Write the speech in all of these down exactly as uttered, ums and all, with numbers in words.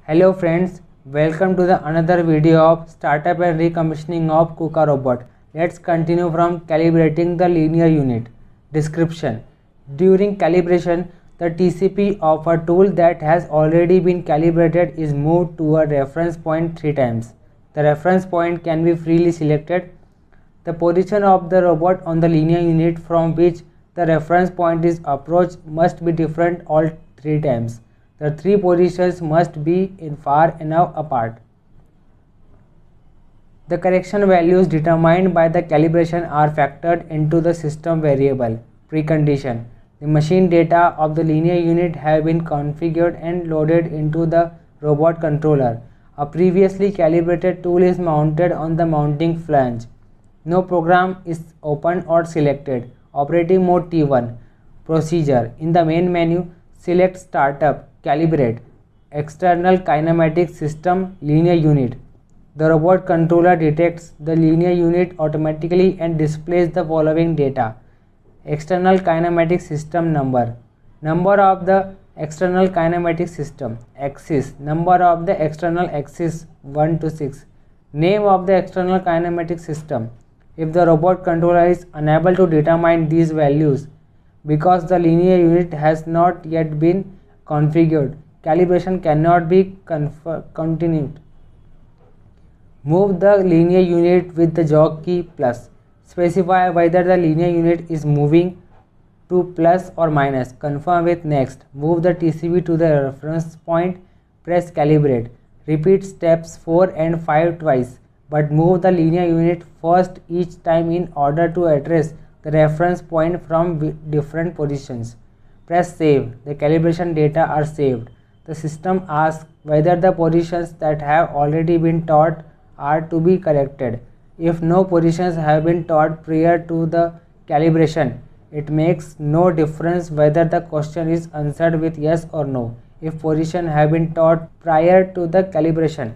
Hello friends, welcome to the another video of startup and recommissioning of KUKA robot. Let's continue from calibrating the linear unit. Description: during calibration, the T C P of a tool that has already been calibrated is moved to a reference point three times. The reference point can be freely selected. The position of the robot on the linear unit from which the reference point is approached must be different all three times. The three positions must be in far enough apart. The correction values determined by the calibration are factored into the system variable. Precondition: the machine data of the linear unit have been configured and loaded into the robot controller. A previously calibrated tool is mounted on the mounting flange. No program is opened or selected. Operating mode T one. Procedure: in the main menu, select Startup, Calibrate, External Kinematic System, Linear Unit. The robot controller detects the linear unit automatically and displays the following data: external kinematic system number, number of the external kinematic system, axis, number of the external axis one to six, name of the external kinematic system. If the robot controller is unable to determine these values because the linear unit has not yet been configured, calibration cannot be continued. Move the linear unit with the jog key plus. Specify whether the linear unit is moving to plus or minus. Confirm with next. Move the T C P to the reference point. Press calibrate. Repeat steps four and five twice, but move the linear unit first each time in order to address the reference point from different positions. Press save. The calibration data are saved. The system asks whether the positions that have already been taught are to be corrected. If no positions have been taught prior to the calibration, it makes no difference whether the question is answered with yes or no. If positions have been taught prior to the calibration,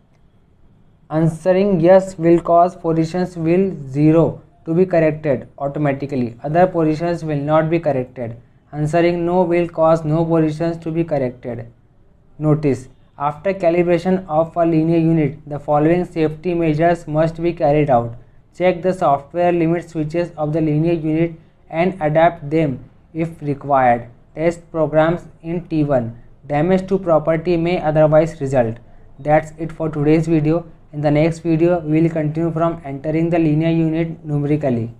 answering yes will cause positions will zero to be corrected automatically. Other positions will not be corrected. Answering no will cause no positions to be corrected. Notice: after calibration of a linear unit, the following safety measures must be carried out. Check the software limit switches of the linear unit and adapt them if required. Test programs in T one. Damage to property may otherwise result. That's it for today's video. In the next video, we will continue from entering the linear unit numerically.